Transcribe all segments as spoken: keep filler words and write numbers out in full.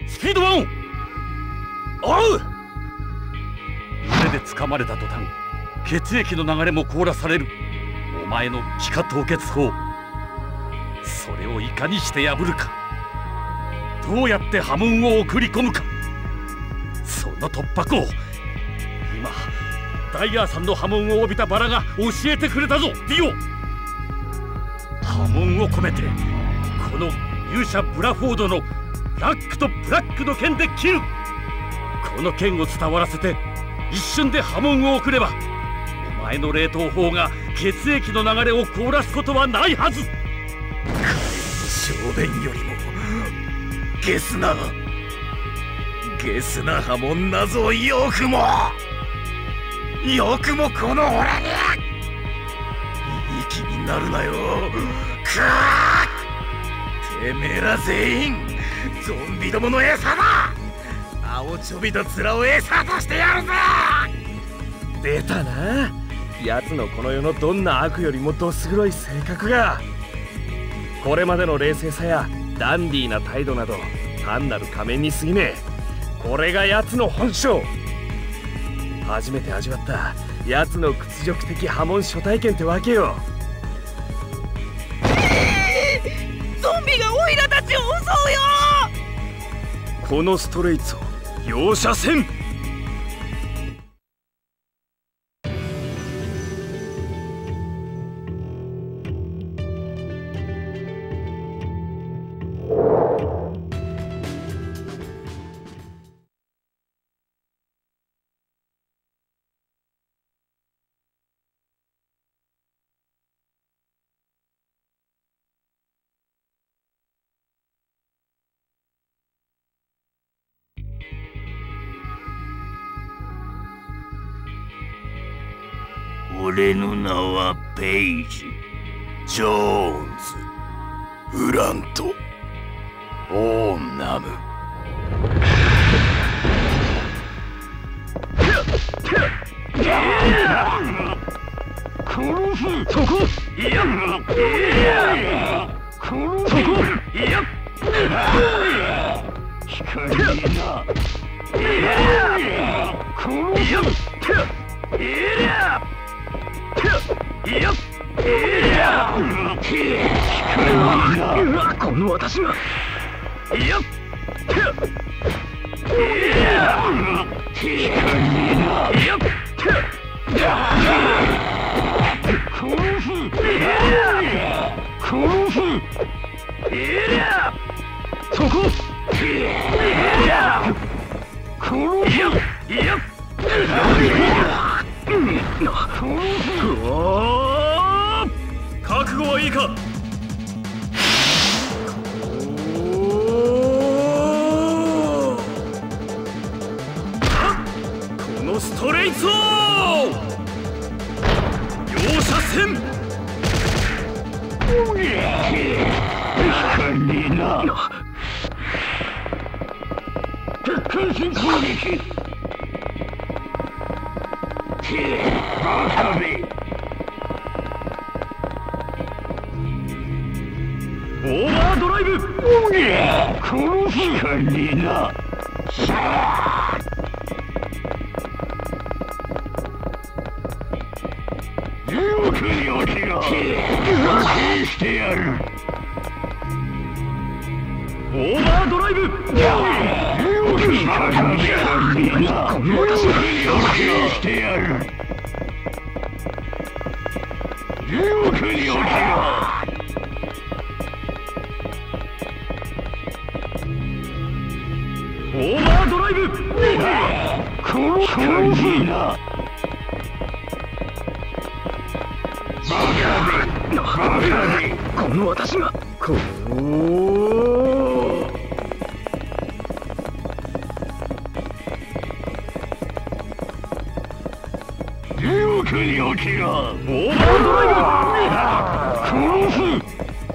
スピードワンを追う。腕で掴まれた途端、血液の流れも凍らされるお前の気化凍結法。それをいかにして破るか、どうやって波紋を送り込むか、その突破口、今ダイヤーさんの波紋を帯びたバラが教えてくれたぞ。ディオ、波紋を込めてこの勇者ブラフォードのブラックとブラックの剣で切る。この剣を伝わらせて一瞬で波紋を送れば、お前の冷凍法が血液の流れを凍らすことはないはず。 小便よりもゲスなゲスな波紋なぞ。よくもよくもこのオラにいい気になるなよ。くーてめえら全員ゾンビどもの餌だ。青ちょびと面を餌としてやるぜ。 出たな、奴のこの世のどんな悪よりもどす黒い性格が。これまでの冷静さやダンディーな態度など単なる仮面に過ぎねえ。これが奴の本性。初めて味わった奴の屈辱的波紋初体験ってわけよ。 ゾンビがオイラたちを襲うよ。 このストレイツを容赦せん。 俺の名はペイジ・ジョーンズ・ウラント・オーナム。 殺す。そこ。いや。いや。殺す。そこ。いや。光な。いや。殺す。いや。いや。いや。いや。光な。この私が。いや。いや。光な。いや。殺す。殺す。いや。そこ。いや。殺す。いや。覚悟はいいか。このストレイツを容赦せん。光な。変身攻撃。バカめ。オーバードライブ。殺す。光な。よくよきが消してやる。オーバードライブ。よく光な。この私が消してやる。よくよきがオーバードライブ。この感じな。バカめ。バカめ。この私がこう。よくよきがオーバードライブ。殺す。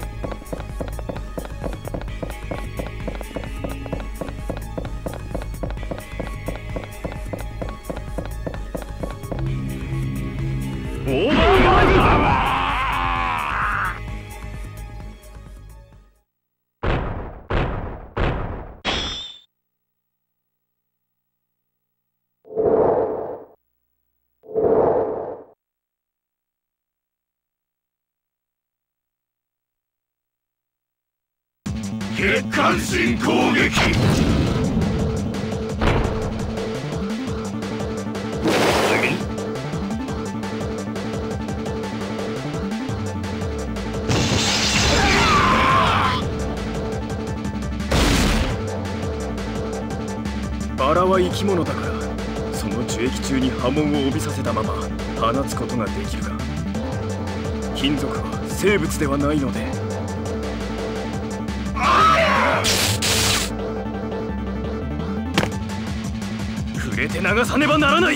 オーバードライブ。 血管新攻撃。 バラは生き物だから、その樹液中に波紋を帯びさせたまま放つことができるが、金属は生物ではないので。触れて流さねばならない。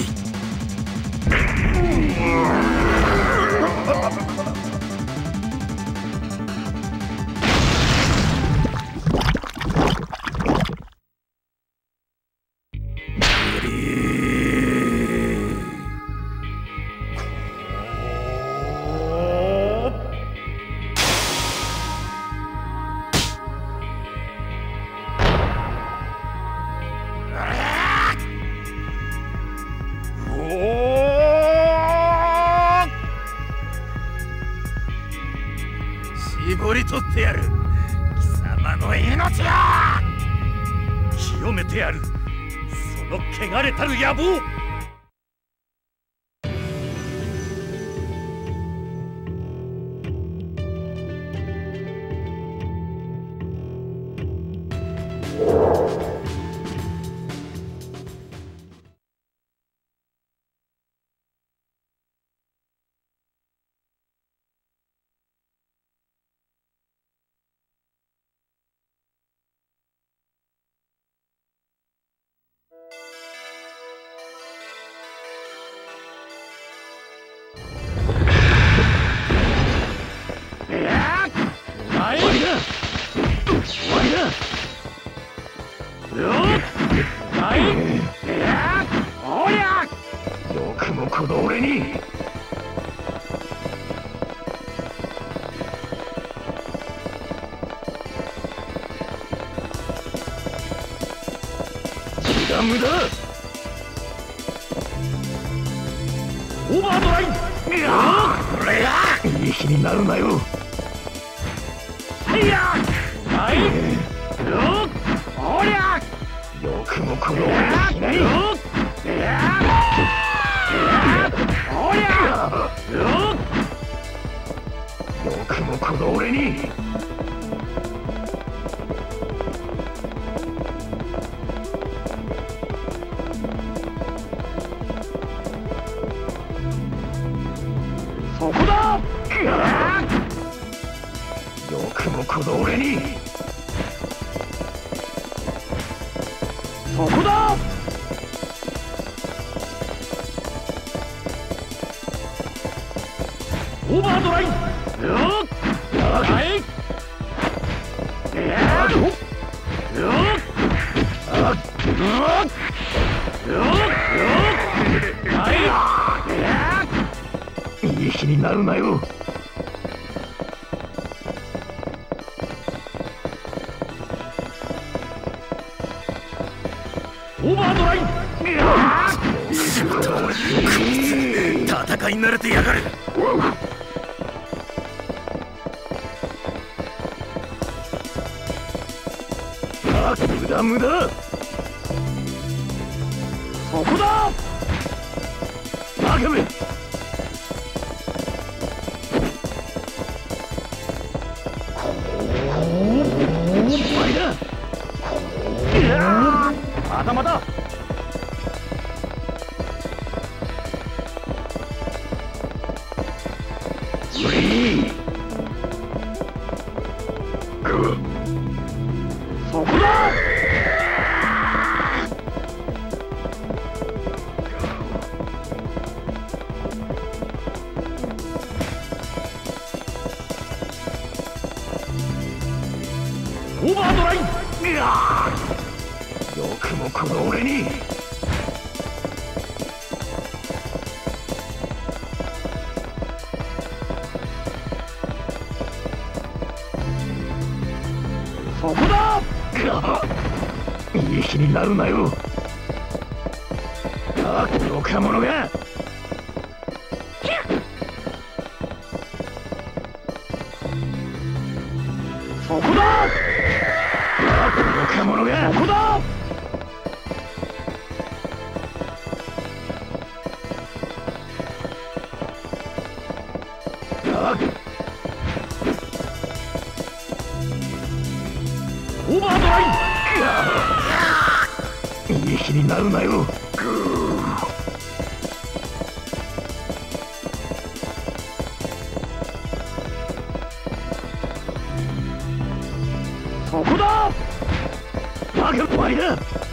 絞り取ってやる、貴様の命が。 清めてやる、その汚れたる野望。 よくもこの俺に。無駄無駄。 オーバードライン。 いやー、これがいい気になるなよ。 はいやー、はい、よっ、おりゃ、 よくもこの俺にしない。 よっ、おりゃ、よっ、 よくもこの俺に。 そこだ。 よくもこの俺に。 そこだ。オーバードライン。よっ、はい、よっ、よっ、よっ、はい、 いい気になるなよ。 オーバードライン。 戦い慣れてやがる。あ、無駄無駄。 そこだ。 バカめ。 またまた。そこだ。オーバードライン。 よくもこの俺に。 そこだ。 いい気になるなよ。あ、愚か者が。 そこだ。 愚か者が。 ここだ。オーバードライン。 いい気になるなよ。 そこだ。 バカバイだ。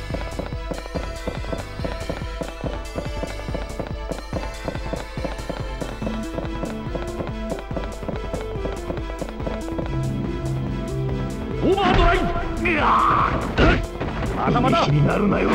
オーバードライン。まだまだ。 いい気になるなよ。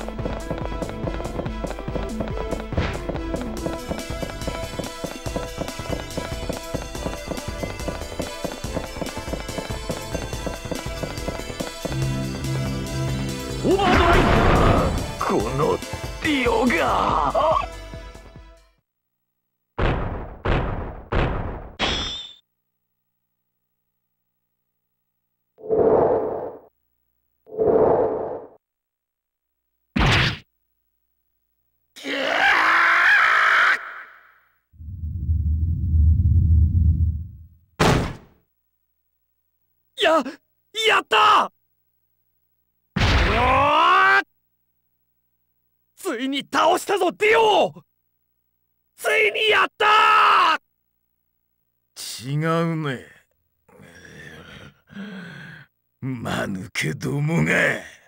オーバードライン。 このディオが。 や、やったー！ついに倒したぞ、ディオ！ついにやったー！違うね。間抜けどもが。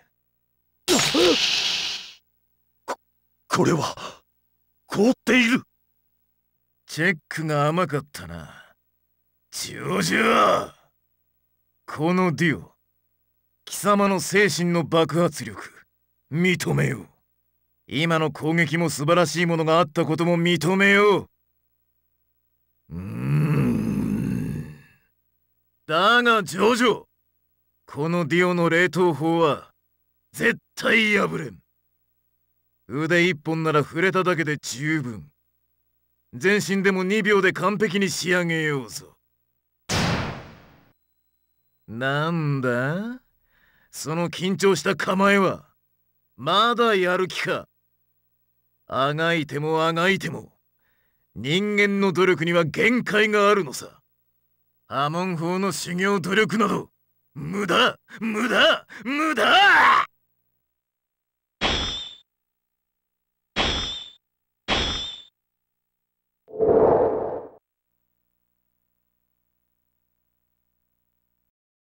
こ、これは凍っている。 チェックが甘かったな。ジョジョ。このディオ、貴様の精神の爆発力認めよう。今の攻撃も素晴らしいものがあったことも認めよう。うーん。だがジョジョ、このディオの冷凍法は絶対破れん。腕一本なら触れただけで十分。全身でもにびょうで完璧に仕上げようぞ。なんだ？その緊張した構えはまだやる気か？あがいてもあがいても人間の努力には限界があるのさ。破門法の修行努力など無駄無駄無駄！